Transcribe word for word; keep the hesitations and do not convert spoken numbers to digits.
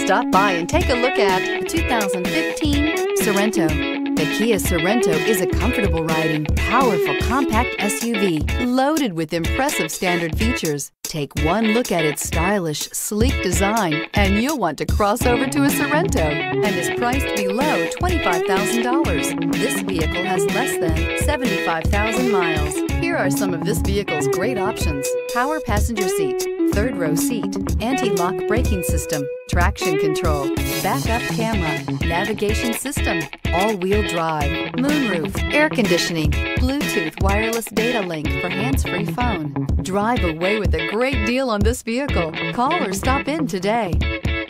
Stop by and take a look at the two thousand fifteen Sorento. The Kia Sorento is a comfortable riding, powerful compact S U V loaded with impressive standard features. Take one look at its stylish, sleek design and you'll want to cross over to a Sorento, and is priced below twenty-five thousand dollars. This vehicle has less than seventy-five thousand miles. Here are some of this vehicle's great options: power passenger seat, third row seat, anti-lock braking system, traction control, backup camera, navigation system, all-wheel drive, moonroof, air conditioning, Bluetooth wireless data link for hands-free phone. Drive away with a great deal on this vehicle. Call or stop in today.